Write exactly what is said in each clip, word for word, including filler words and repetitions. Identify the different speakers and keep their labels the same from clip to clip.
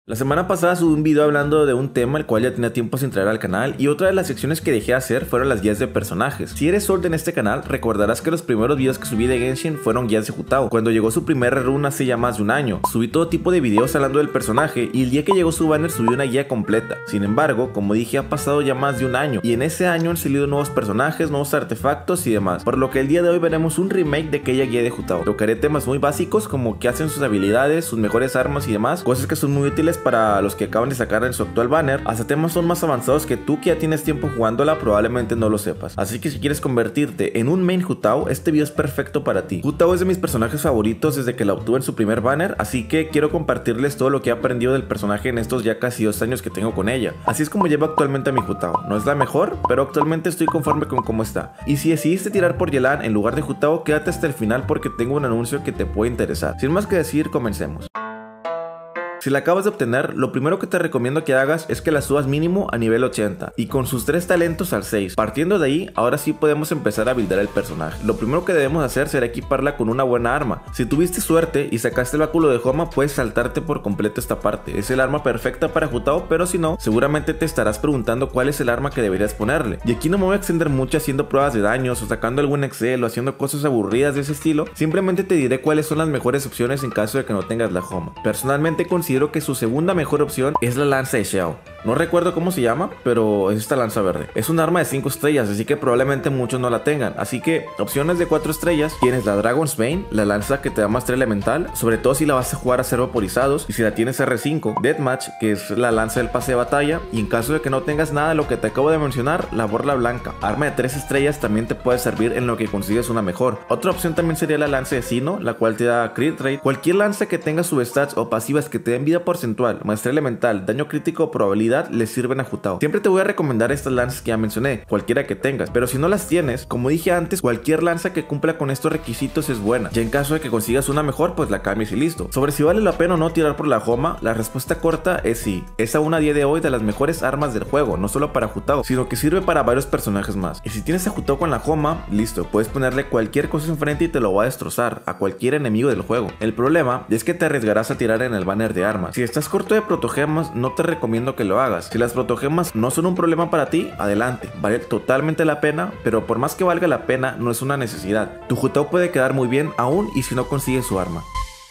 Speaker 1: La semana pasada subí un video hablando de un tema el cual ya tenía tiempo sin traer al canal, y otra de las secciones que dejé de hacer fueron las guías de personajes. Si eres old en este canal, recordarás que los primeros videos que subí de Genshin fueron guías de Hu-Tao, cuando llegó su primer run hace ya más de un año. Subí todo tipo de videos hablando del personaje, y el día que llegó su banner subí una guía completa. Sin embargo, como dije, ha pasado ya más de un año, y en ese año han salido nuevos personajes, nuevos artefactos y demás, por lo que el día de hoy veremos un remake de aquella guía de Hu-Tao. Tocaré temas muy básicos como qué hacen sus habilidades, sus mejores armas y demás, cosas que son muy útiles para los que acaban de sacar en su actual banner, hasta temas son más avanzados que tú que ya tienes tiempo jugándola probablemente no lo sepas. Así que si quieres convertirte en un main Hu-Tao, este video es perfecto para ti. Hu-Tao es de mis personajes favoritos desde que la obtuve en su primer banner, así que quiero compartirles todo lo que he aprendido del personaje en estos ya casi dos años que tengo con ella. Así es como llevo actualmente a mi Hu-Tao. No es la mejor, pero actualmente estoy conforme con cómo está. Y si decidiste tirar por Yelan en lugar de Hu-Tao, quédate hasta el final porque tengo un anuncio que te puede interesar. Sin más que decir, comencemos. Si la acabas de obtener, lo primero que te recomiendo que hagas es que la subas mínimo a nivel ochenta y con sus tres talentos al seis. Partiendo de ahí, ahora sí podemos empezar a buildar el personaje. Lo primero que debemos hacer será equiparla con una buena arma. Si tuviste suerte y sacaste el báculo de Homa, puedes saltarte por completo esta parte. Es el arma perfecta para Hu-Tao, pero si no, seguramente te estarás preguntando cuál es el arma que deberías ponerle. Y aquí no me voy a extender mucho haciendo pruebas de daños o sacando algún Excel o haciendo cosas aburridas de ese estilo. Simplemente te diré cuáles son las mejores opciones en caso de que no tengas la Homa. Personalmente considero Considero que su segunda mejor opción es la lanza de Xiao. No recuerdo cómo se llama, pero es esta lanza verde. Es un arma de cinco estrellas, así que probablemente muchos no la tengan. Así que, opciones de cuatro estrellas, tienes la Dragon's Bane, la lanza que te da maestría elemental, sobre todo si la vas a jugar a ser vaporizados, y si la tienes erre cinco, Deathmatch, que es la lanza del pase de batalla, y en caso de que no tengas nada de lo que te acabo de mencionar, la Borla Blanca. Arma de tres estrellas también te puede servir en lo que consigues una mejor. Otra opción también sería la lanza de Sino, la cual te da crit rate. Cualquier lanza que tenga substats o pasivas que te den vida porcentual, maestría elemental, daño crítico o probabilidad les sirven a Hu-Tao. Siempre te voy a recomendar estas lanzas que ya mencioné, cualquiera que tengas, pero si no las tienes, como dije antes, cualquier lanza que cumpla con estos requisitos es buena. Ya en caso de que consigas una mejor, pues la cambies y listo. Sobre si vale la pena o no tirar por la Homa, la respuesta corta es sí. Es aún a día de hoy de las mejores armas del juego, no solo para Hu-Tao, sino que sirve para varios personajes más. Y si tienes a Hu-Tao con la Homa, listo, puedes ponerle cualquier cosa enfrente y te lo va a destrozar a cualquier enemigo del juego. El problema es que te arriesgarás a tirar en el banner de armas. Si estás corto de protogemas, no te recomiendo que lo hagas. Si las protogemas no son un problema para ti, adelante, vale totalmente la pena, pero por más que valga la pena, no es una necesidad. Tu Hu-Tao puede quedar muy bien aún y si no consigues su arma.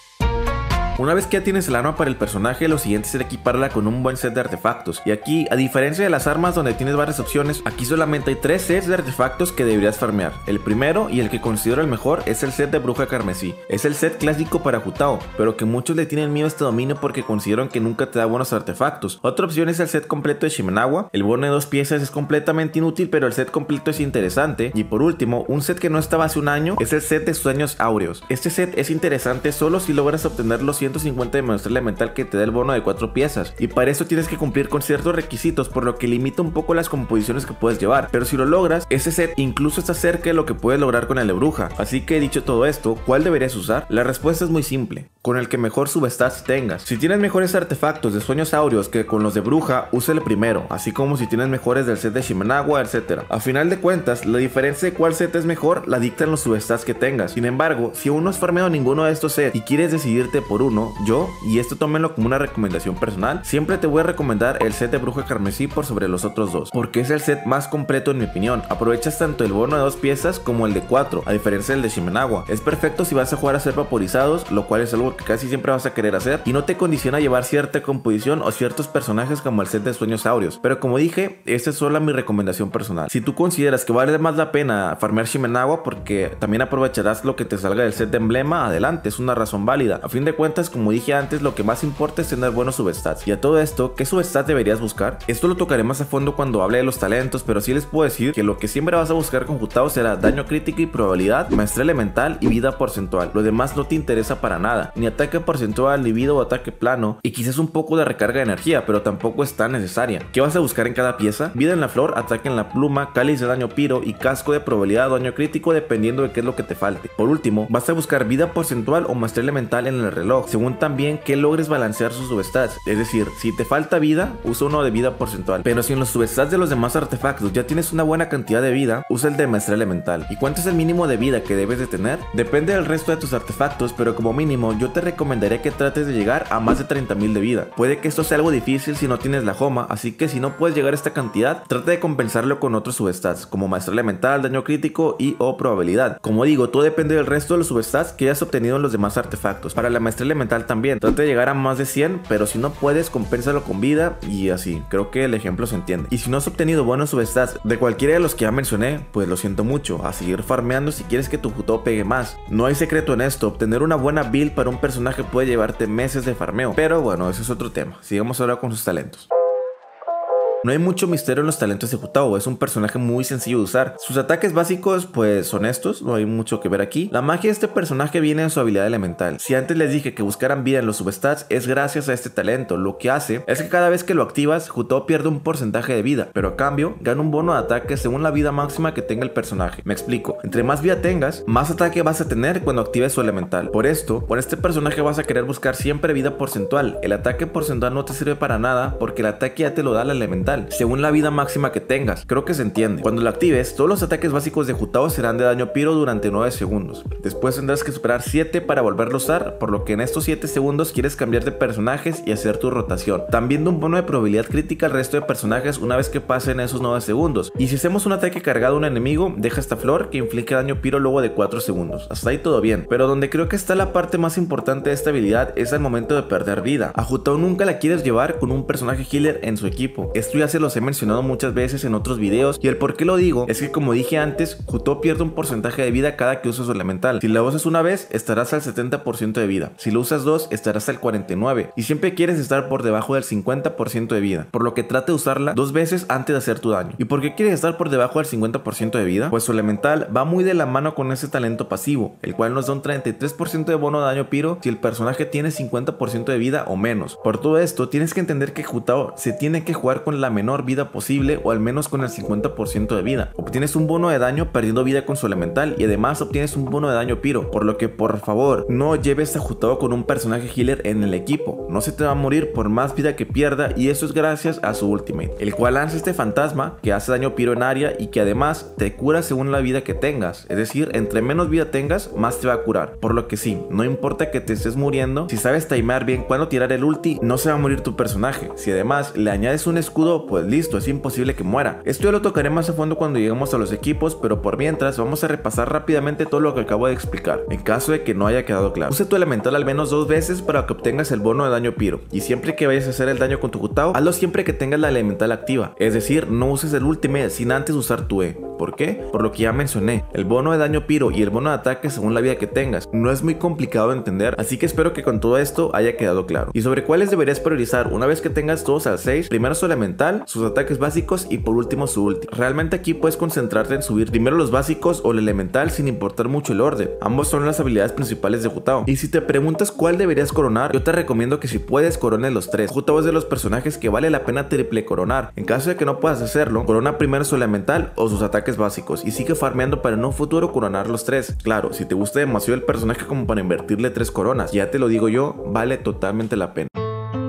Speaker 1: Una vez que ya tienes el arma para el personaje, lo siguiente será equiparla con un buen set de artefactos. Y aquí, a diferencia de las armas donde tienes varias opciones, aquí solamente hay tres sets de artefactos que deberías farmear. El primero, y el que considero el mejor, es el set de Bruja Carmesí. Es el set clásico para Hu-Tao, pero que muchos le tienen miedo a este dominio porque consideran que nunca te da buenos artefactos. Otra opción es el set completo de Shimenawa. El bono de dos piezas es completamente inútil, pero el set completo es interesante. Y por último, un set que no estaba hace un año, es el set de Sueños Áureos. Este set es interesante solo si logras obtener los ciento cincuenta de maestría elemental que te da el bono de cuatro piezas, y para eso tienes que cumplir con ciertos requisitos, por lo que limita un poco las composiciones que puedes llevar, pero si lo logras, ese set incluso está cerca de lo que puedes lograr con el de Bruja. Así que dicho todo esto, ¿cuál deberías usar? La respuesta es muy simple, con el que mejor substats tengas. Si tienes mejores artefactos de Sueños Áureos que con los de Bruja, usa el primero, así como si tienes mejores del set de Shimenawa, etcétera. A final de cuentas, la diferencia de cuál set es mejor la dictan los substats que tengas. Sin embargo, si aún no has farmeado ninguno de estos sets y quieres decidirte por uno, yo y esto tómenlo como una recomendación personal, siempre te voy a recomendar el set de Bruja Carmesí por sobre los otros dos, porque es el set más completo en mi opinión. Aprovechas tanto el bono de dos piezas como el de cuatro, a diferencia del de Shimenawa. Es perfecto si vas a jugar a ser vaporizados, lo cual es algo que casi siempre vas a querer hacer, y no te condiciona a llevar cierta composición o ciertos personajes como el set de Sueños Áureos. Pero como dije, esta es solo mi recomendación personal. Si tú consideras que vale más la pena farmear Shimenawa porque también aprovecharás lo que te salga del set de emblema, adelante, es una razón válida. A fin de cuentas, como dije antes, lo que más importa es tener buenos substats. Y a todo esto, ¿qué substats deberías buscar? Esto lo tocaré más a fondo cuando hable de los talentos, pero sí les puedo decir que lo que siempre vas a buscar con Hu-Tao será daño crítico y probabilidad, maestría elemental y vida porcentual. Lo demás no te interesa para nada, ni ataque porcentual, ni vida o ataque plano, y quizás un poco de recarga de energía, pero tampoco es tan necesaria. ¿Qué vas a buscar en cada pieza? Vida en la flor, ataque en la pluma, cáliz de daño piro y casco de probabilidad o daño crítico dependiendo de qué es lo que te falte. Por último, vas a buscar vida porcentual o maestría elemental en el reloj. según también que logres balancear sus substats. Es decir, si te falta vida, usa uno de vida porcentual, pero si en los substats de los demás artefactos ya tienes una buena cantidad de vida, usa el de maestría elemental. ¿Y cuánto es el mínimo de vida que debes de tener? Depende del resto de tus artefactos, pero como mínimo yo te recomendaría que trates de llegar a más de treinta mil de vida. Puede que esto sea algo difícil si no tienes la Homa, así que si no puedes llegar a esta cantidad, trata de compensarlo con otros substats, como maestría elemental, daño crítico y o probabilidad. Como digo, todo depende del resto de los substats que hayas obtenido en los demás artefactos. Para la maestría elemental también, trata de llegar a más de cien, pero si no puedes, compénsalo con vida y así. Creo que el ejemplo se entiende. Y si no has obtenido buenos substats de cualquiera de los que ya mencioné, pues lo siento mucho, a seguir farmeando si quieres que tu Jutao pegue más. No hay secreto en esto, obtener una buena build para un personaje puede llevarte meses de farmeo, pero bueno, ese es otro tema. Sigamos ahora con sus talentos. No hay mucho misterio en los talentos de Jutao, es un personaje muy sencillo de usar. Sus ataques básicos pues son estos, no hay mucho que ver aquí. La magia de este personaje viene de su habilidad elemental. Si antes les dije que buscaran vida en los substats, es gracias a este talento. Lo que hace es que cada vez que lo activas, Jutao pierde un porcentaje de vida, pero a cambio gana un bono de ataque según la vida máxima que tenga el personaje. Me explico, entre más vida tengas, más ataque vas a tener cuando actives su elemental. Por esto, con este personaje vas a querer buscar siempre vida porcentual. El ataque porcentual no te sirve para nada porque el ataque ya te lo da la elemental, según la vida máxima que tengas. Creo que se entiende. Cuando lo actives, todos los ataques básicos de Jutao serán de daño pyro durante nueve segundos. Después tendrás que superar siete para volverlo a usar, por lo que en estos siete segundos quieres cambiar de personajes y hacer tu rotación. También da un bono de probabilidad crítica al resto de personajes una vez que pasen esos nueve segundos. Y si hacemos un ataque cargado a un enemigo, deja esta flor que inflige daño pyro luego de cuatro segundos. Hasta ahí todo bien. Pero donde creo que está la parte más importante de esta habilidad es al momento de perder vida. A Jutao nunca la quieres llevar con un personaje healer en su equipo. Esto ya se los he mencionado muchas veces en otros videos, y el por qué lo digo es que, como dije antes, Jutao pierde un porcentaje de vida cada que usa su elemental. Si la usas una vez, estarás al setenta por ciento de vida. Si lo usas dos, estarás al cuarenta y nueve por ciento, y siempre quieres estar por debajo del cincuenta por ciento de vida, por lo que trate de usarla dos veces antes de hacer tu daño. ¿Y por qué quieres estar por debajo del cincuenta por ciento de vida? Pues su elemental va muy de la mano con ese talento pasivo, el cual nos da un treinta y tres por ciento de bono de daño pyro si el personaje tiene cincuenta por ciento de vida o menos. Por todo esto, tienes que entender que Jutao se tiene que jugar con la menor vida posible, o al menos con el cincuenta por ciento de vida. Obtienes un bono de daño perdiendo vida con su elemental, y además obtienes un bono de daño pyro, por lo que por favor no lleves a Jutao con un personaje healer en el equipo. No se te va a morir por más vida que pierda, y eso es gracias a su ultimate, el cual lanza este fantasma que hace daño pyro en área y que además te cura según la vida que tengas. Es decir, entre menos vida tengas, más te va a curar. Por lo que sí, no importa que te estés muriendo, si sabes timear bien cuando tirar el ulti, no se va a morir tu personaje. Si además le añades un escudo, pues listo, es imposible que muera. Esto ya lo tocaré más a fondo cuando lleguemos a los equipos, pero por mientras vamos a repasar rápidamente todo lo que acabo de explicar, en caso de que no haya quedado claro. Usa tu elemental al menos dos veces para que obtengas el bono de daño pyro, y siempre que vayas a hacer el daño con tu Jutao, hazlo siempre que tengas la elemental activa. Es decir, no uses el ultimate sin antes usar tu E. ¿Por qué? Por lo que ya mencioné, el bono de daño pyro y el bono de ataque según la vida que tengas. No es muy complicado de entender, así que espero que con todo esto haya quedado claro. Y sobre cuáles deberías priorizar una vez que tengas todos al seis, primero su elemental, sus ataques básicos y por último su ulti. Realmente aquí puedes concentrarte en subir primero los básicos o el elemental sin importar mucho el orden. Ambos son las habilidades principales de Jutao. Y si te preguntas cuál deberías coronar, yo te recomiendo que si puedes corones los tres. Jutao es de los personajes que vale la pena triple coronar. En caso de que no puedas hacerlo, corona primero su elemental o sus ataques básicos y sigue farmeando para en un futuro coronar los tres. Claro, si te gusta demasiado el personaje como para invertirle tres coronas, ya te lo digo yo, vale totalmente la pena.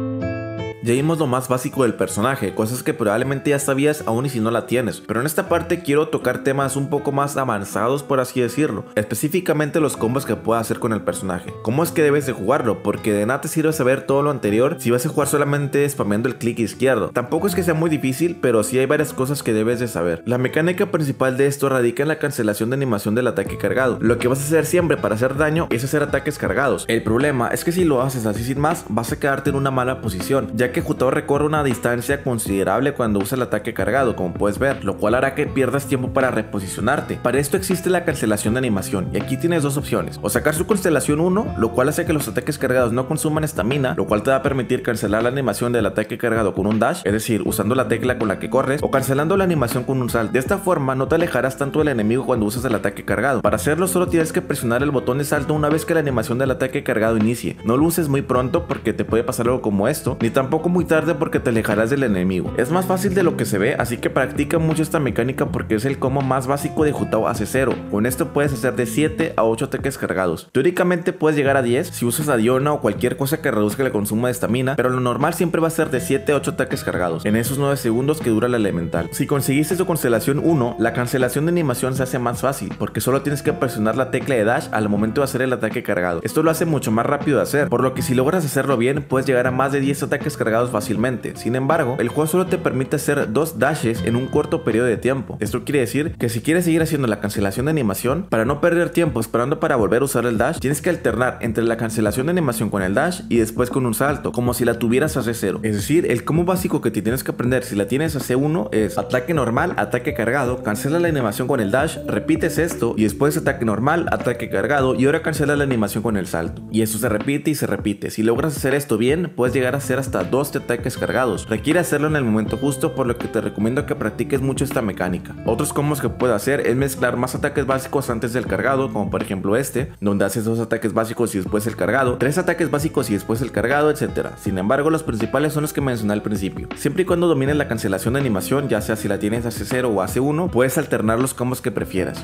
Speaker 1: Ya vimos lo más básico del personaje, cosas que probablemente ya sabías aún y si no la tienes, pero en esta parte quiero tocar temas un poco más avanzados, por así decirlo, específicamente los combos que puedas hacer con el personaje. ¿Cómo es que debes de jugarlo? Porque de nada te sirve saber todo lo anterior si vas a jugar solamente spameando el clic izquierdo. Tampoco es que sea muy difícil, pero sí hay varias cosas que debes de saber. La mecánica principal de esto radica en la cancelación de animación del ataque cargado. Lo que vas a hacer siempre para hacer daño es hacer ataques cargados. El problema es que si lo haces así sin más, vas a quedarte en una mala posición, ya que Jutao recorre una distancia considerable cuando usa el ataque cargado, como puedes ver, lo cual hará que pierdas tiempo para reposicionarte. Para esto existe la cancelación de animación, y aquí tienes dos opciones: o sacar su constelación uno, lo cual hace que los ataques cargados no consuman estamina, lo cual te va a permitir cancelar la animación del ataque cargado con un dash, es decir, usando la tecla con la que corres, o cancelando la animación con un salto. De esta forma no te alejarás tanto del enemigo cuando usas el ataque cargado. Para hacerlo solo tienes que presionar el botón de salto una vez que la animación del ataque cargado inicie. No lo uses muy pronto porque te puede pasar algo como esto, ni tampoco tampoco muy tarde porque te alejarás del enemigo. Es más fácil de lo que se ve, así que practica mucho esta mecánica porque es el combo más básico de Hu-Tao A C cero. Con esto puedes hacer de siete a ocho ataques cargados. Teóricamente puedes llegar a diez si usas a Diona o cualquier cosa que reduzca el consumo de estamina, pero lo normal siempre va a ser de siete a ocho ataques cargados en esos nueve segundos que dura la elemental. Si conseguiste tu constelación uno, la cancelación de animación se hace más fácil porque solo tienes que presionar la tecla de dash al momento de hacer el ataque cargado. Esto lo hace mucho más rápido de hacer, por lo que si logras hacerlo bien puedes llegar a más de diez ataques cargados fácilmente. Sin embargo, el juego solo te permite hacer dos dashes en un corto periodo de tiempo. Esto quiere decir que si quieres seguir haciendo la cancelación de animación, para no perder tiempo esperando para volver a usar el dash, tienes que alternar entre la cancelación de animación con el dash y después con un salto, como si la tuvieras a C cero. Es decir, el combo básico que te tienes que aprender si la tienes a C uno es ataque normal, ataque cargado, cancela la animación con el dash, repites esto y después ataque normal, ataque cargado y ahora cancela la animación con el salto. Y eso se repite y se repite. Si logras hacer esto bien, puedes llegar a hacer hasta dos ataques cargados. Requiere hacerlo en el momento justo, por lo que te recomiendo que practiques mucho esta mecánica. Otros combos que puedes hacer es mezclar más ataques básicos antes del cargado, como por ejemplo este, donde haces dos ataques básicos y después el cargado, tres ataques básicos y después el cargado, etcétera. Sin embargo, los principales son los que mencioné al principio. Siempre y cuando domines la cancelación de animación, ya sea si la tienes a C cero o a C uno, puedes alternar los combos que prefieras.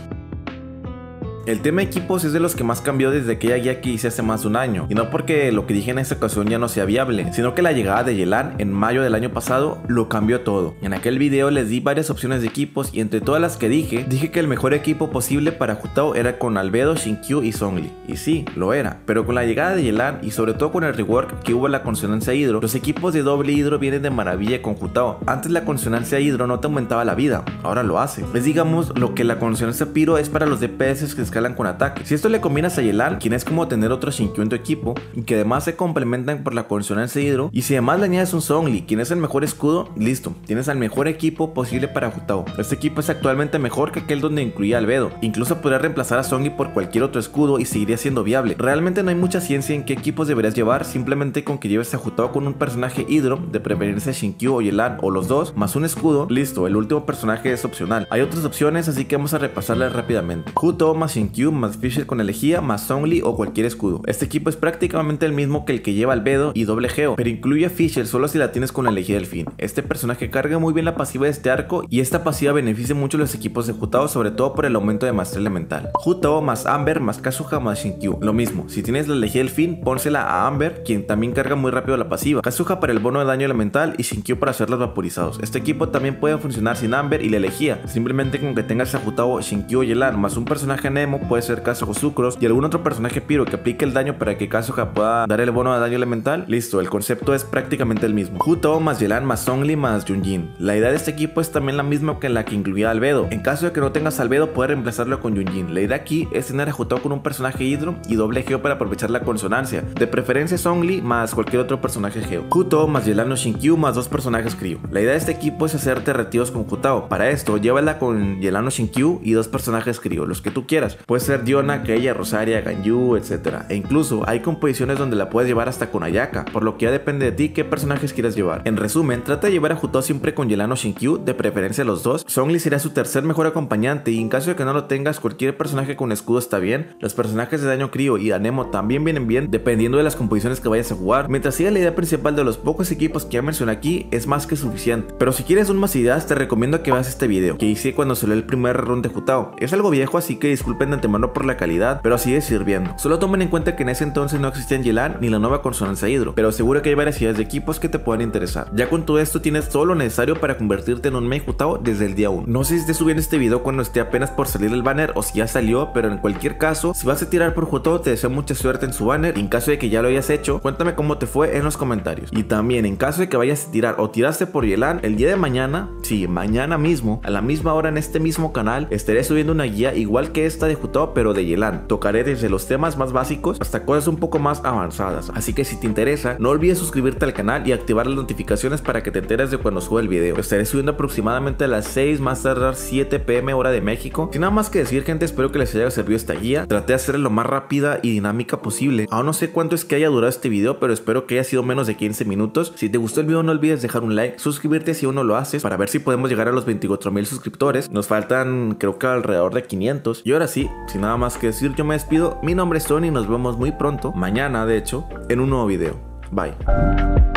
Speaker 1: El tema de equipos es de los que más cambió desde aquella guía que hice hace más de un año, y no porque lo que dije en esta ocasión ya no sea viable, sino que la llegada de Yelan en mayo del año pasado lo cambió todo. En aquel video les di varias opciones de equipos y entre todas las que dije, dije que el mejor equipo posible para Hu-Tao era con Albedo, Xingqiu y Zhongli, y sí, lo era, pero con la llegada de Yelan y sobre todo con el rework que hubo en la consonancia Hydro, los equipos de doble Hydro vienen de maravilla con Hu-Tao. Antes la consonancia Hydro no te aumentaba la vida, ahora lo hace. Es digamos lo que la consonancia Pyro es para los D P S que escalan con ataque. Si esto le combinas a Yelan, quien es como tener otro Xingqiu en tu equipo y que además se complementan por la consonancia Hydro, y si además le añades un Zhongli, quien es el mejor escudo, listo, tienes al mejor equipo posible para Hu-Tao. Este equipo es actualmente mejor que aquel donde incluía Albedo, incluso podría reemplazar a Zhongli por cualquier otro escudo y seguiría siendo viable. Realmente no hay mucha ciencia en qué equipos deberías llevar, simplemente con que lleves a Hu-Tao con un personaje Hydro, de preferencia Xingqiu o Yelan o los dos, más un escudo, listo, el último personaje es opcional. Hay otras opciones, así que vamos a repasarlas rápidamente. Hu-Tao más Xingqiu más Fischl con elegía más Zhongli o cualquier escudo. Este equipo es prácticamente el mismo que el que lleva Albedo y doble Geo, pero incluye a Fischl solo si la tienes con la elegía del fin. Este personaje carga muy bien la pasiva de este arco y esta pasiva beneficia mucho a los equipos de Hu-Tao, sobre todo por el aumento de maestría elemental. Hu-Tao más Amber más Kazuha más Xingqiu. Lo mismo, si tienes la elegía del fin, pónsela a Amber, quien también carga muy rápido la pasiva. Kazuha para el bono de daño elemental y Xingqiu para hacerlos vaporizados. Este equipo también puede funcionar sin Amber y la elegía. Simplemente con que tengas a Hu-Tao, Xingqiu o Yelan más un personaje Nemo, puede ser Kazuha Sucros y algún otro personaje Pyro que aplique el daño para que Kazuha pueda dar el bono de daño elemental, listo, el concepto es prácticamente el mismo. Hu-Tao más Yelan más Zhongli más Yunjin. La idea de este equipo es también la misma que la que incluía Albedo. En caso de que no tengas Albedo, puedes reemplazarlo con Yunjin. La idea aquí es tener a Hu-Tao con un personaje Hydro y doble Geo para aprovechar la consonancia, de preferencia Zhongli más cualquier otro personaje Geo. Hu-Tao más Yelan o Xingqiu más dos personajes Cryo. La idea de este equipo es hacerte retiros con Hu-Tao. Para esto, llévala con Yelan o Xingqiu y dos personajes Cryo, los que tú quieras. Puede ser Diona, Keia, Rosaria, Ganyu, etcétera. E incluso hay composiciones donde la puedes llevar hasta con Ayaka, por lo que ya depende de ti qué personajes quieras llevar. En resumen, trata de llevar a Hu-Tao siempre con Yelan o Xingqiu, de preferencia los dos. Zhongli será su tercer mejor acompañante y en caso de que no lo tengas, cualquier personaje con escudo está bien. Los personajes de daño Cryo y Anemo también vienen bien, dependiendo de las composiciones que vayas a jugar. Mientras siga la idea principal de los pocos equipos que ya mencioné aquí, es más que suficiente. Pero si quieres aún más ideas, te recomiendo que veas este video, que hice cuando salió el primer run de Hu-Tao. Es algo viejo, así que disculpen de antemano por la calidad, pero sigue sirviendo. Solo tomen en cuenta que en ese entonces no existían Yelan ni la nueva consonancia Hydro, pero seguro que hay varias ideas de equipos que te puedan interesar. Ya con todo esto tienes todo lo necesario para convertirte en un main Hu-Tao desde el día uno. No sé si esté subiendo este video cuando esté apenas por salir el banner o si ya salió, pero en cualquier caso, si vas a tirar por Hu-Tao, te deseo mucha suerte en su banner y en caso de que ya lo hayas hecho, cuéntame cómo te fue en los comentarios. Y también en caso de que vayas a tirar o tiraste por Yelan, el día de mañana, sí, mañana mismo, a la misma hora en este mismo canal, estaré subiendo una guía igual que esta de Hu-Tao, pero de Yelan. Tocaré desde los temas más básicos hasta cosas un poco más avanzadas, así que si te interesa, no olvides suscribirte al canal y activar las notificaciones para que te enteres de cuando suba el video. Lo estaré subiendo aproximadamente a las seis, más tardar siete p m hora de México. Sin nada más que decir, gente, espero que les haya servido esta guía. Traté de hacerla lo más rápida y dinámica posible. Aún no sé cuánto es que haya durado este video, pero espero que haya sido menos de quince minutos. Si te gustó el video, no olvides dejar un like, suscribirte si aún no lo haces, para ver si podemos llegar a los veinticuatro mil suscriptores. Nos faltan, creo que alrededor de quinientos. Y ahora sí, sin nada más que decir, yo me despido. Mi nombre es Tony y nos vemos muy pronto, mañana de hecho, en un nuevo video. Bye.